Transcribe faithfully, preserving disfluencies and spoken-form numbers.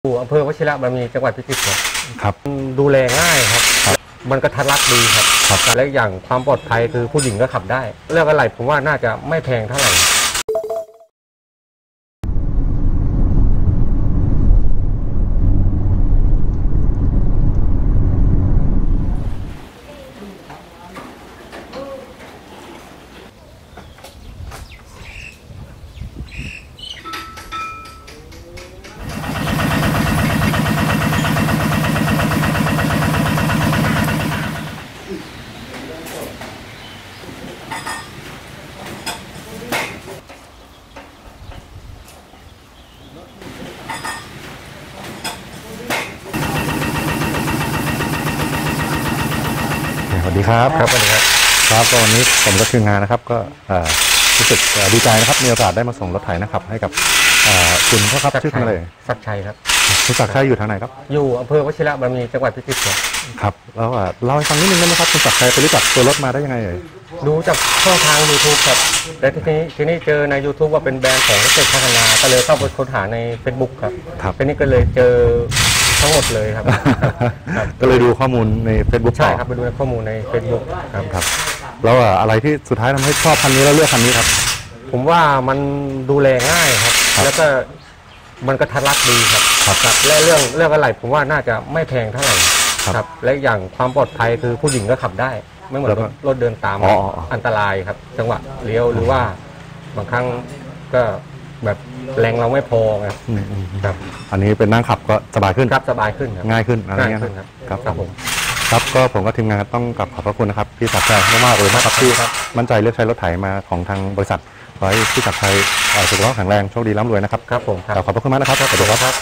อยู่อำเภอวชิระบารมีจังหวัดพิจิตรครับครับดูแลง่ายครับมันกระทัดรัดดีครับครับและอย่างความปลอดภัยคือผู้หญิงก็ขับได้เรื่องอะไรผมว่าน่าจะไม่แพงเท่าไหร่สวัสดีครับครับสวัสดีครับครับก็วันนี้ผมก็คืองานนะครับก็รู้สึกดีใจนะครับมีโอกาสได้มาส่งรถไถนะครับให้กับคุณพ่อครับชื่อคุณอะไรศักชัยครับคุณศักชัยอยู่ทางไหนครับอยู่อำเภอวชิระบารมีจังหวัดพิจิตรครับครับแล้วเล่าให้ฟังนิดนึงได้ไหมครับคุณศักชัยไปรู้จักตัวรถมาได้ยังไงเอ่ยดูจากช่องทาง ยูทูบ ครับและทีนี้ทีนี้เจอใน ยูทูบ ว่าเป็นแบรนด์ของเกษตรพัฒนาก็เลยเข้าไปค้นหาใน เฟซบุ๊ก ครับครับทีนี้ก็เลยเจอทั้งหมดเลยครับก็เลยดูข้อมูลใน เฟซบุ๊กใช่ครับไปดูข้อมูลใน เฟซบุ๊ก ครับครับแล้วอะไรที่สุดท้ายทำให้ชอบคันนี้แล้วเลือกคันนี้ครับผมว่ามันดูแลง่ายครับแล้วก็มันกระทัดรัดดีครับครับและเรื่องเรื่องอะไรผมว่าน่าจะไม่แพงเท่าไหร่ครับและอย่างความปลอดภัยคือผู้หญิงก็ขับได้ไม่เหมือนรถรถเดินตามอันตรายครับจังหวะเลี้ยวหรือว่าบางครั้งก็แบบแรงเราไม่พอครับอันนี้เป็นนั่งขับก็สบายขึ้นครับสบายขึ้นง่ายขึ้นอะไรเงี้ยครับครับผมครับก็ผมก็ทีมงานต้องกลับขอบพระคุณนะครับพี่ศักดิ์ชัยมากๆเลยนะครับที่มั่นใจเลือกใช้รถไถมาของทางบริษัทขอให้พี่ศักดิ์ชัยสุขภาพแข็งแรงโชคดีร่ำรวยนะครับครับผมขอบพระคุณมากนะครับสวัสดีครับ